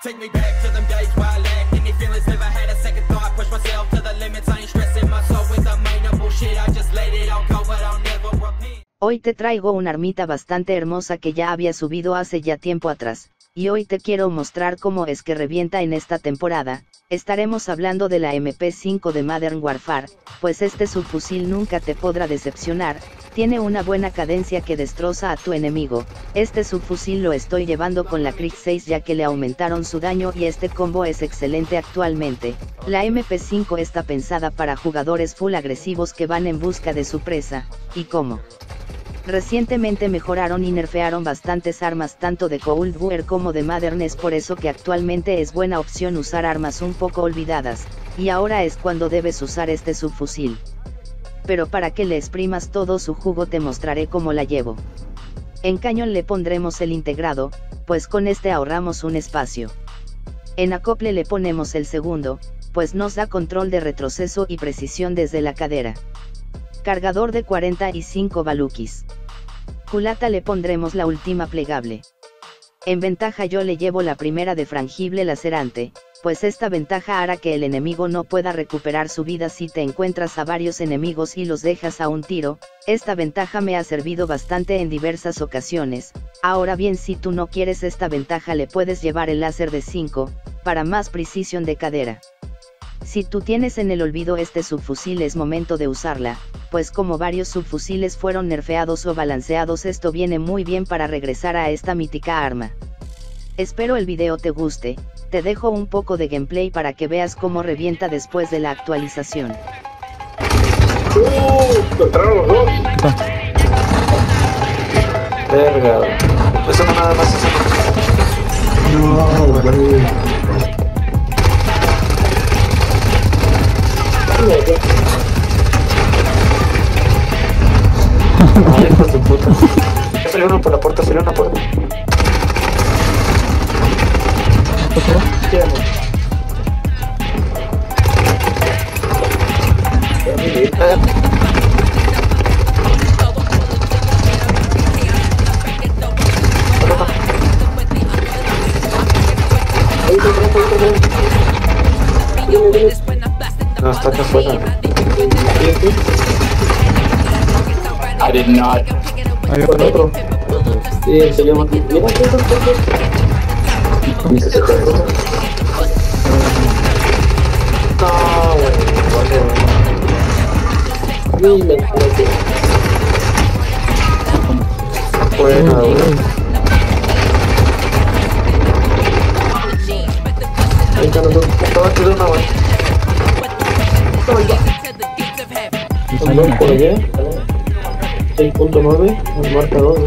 Take me back to them days where I lacked any feelings, never had a second thought. Push myself to the limits, I ain't stressing my soul with the main bullshit. I just let it all go, but I'll never repent. Hoy te traigo una armita bastante hermosa que ya había subido hace ya tiempo atrás, y hoy te quiero mostrar cómo es que revienta en esta temporada. Estaremos hablando de la MP5 de Modern Warfare, pues este subfusil nunca te podrá decepcionar, tiene una buena cadencia que destroza a tu enemigo. Este subfusil lo estoy llevando con la Krig 6 ya que le aumentaron su daño y este combo es excelente actualmente. La MP5 está pensada para jugadores full agresivos que van en busca de su presa, y como recientemente mejoraron y nerfearon bastantes armas tanto de Cold War como de Modern, es por eso que actualmente es buena opción usar armas un poco olvidadas, y ahora es cuando debes usar este subfusil. Pero para que le exprimas todo su jugo te mostraré cómo la llevo. En cañón le pondremos el integrado, pues con este ahorramos un espacio. En acople le ponemos el segundo, pues nos da control de retroceso y precisión desde la cadera. Cargador de 45 balukis. Culata le pondremos la última plegable. En ventaja yo le llevo la primera de frangible lacerante, pues esta ventaja hará que el enemigo no pueda recuperar su vida si te encuentras a varios enemigos y los dejas a un tiro. Esta ventaja me ha servido bastante en diversas ocasiones. Ahora bien, si tú no quieres esta ventaja le puedes llevar el láser de 5, para más precisión de cadera. Si tú tienes en el olvido este subfusil es momento de usarla, pues como varios subfusiles fueron nerfeados o balanceados esto viene muy bien para regresar a esta mítica arma. Espero el video te guste, te dejo un poco de gameplay para que veas cómo revienta después de la actualización. Entraron los dos. Verga. Eso no nada más. No, güey. Ay, hijos de puta. Ya salió uno por la puerta, salió una puerta. No, está acá afuera. I did not. Hay otro. Sí, se llama. Mira, no, güey. Buena, güey. Ahí están los dos. Estaba aquí de una, güey. Por allá. 6.9, marca 2.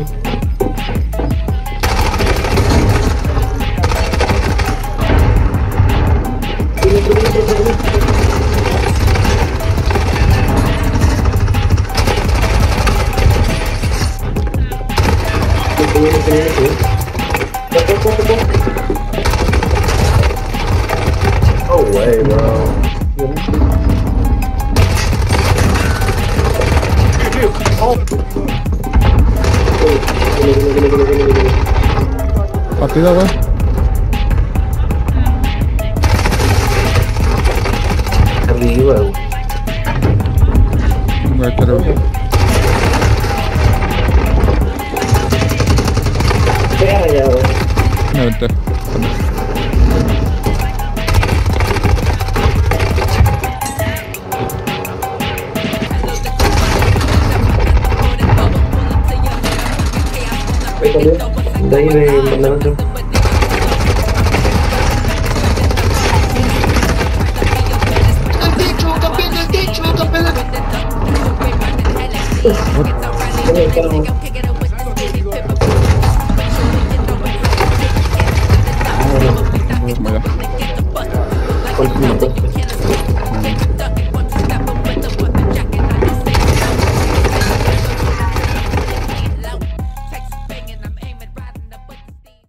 Oh, way, bro. Partida, güey. Arriba, güey. Güey, pero... Verga, güey. Me aventé. De ahí de naranja. Vaya.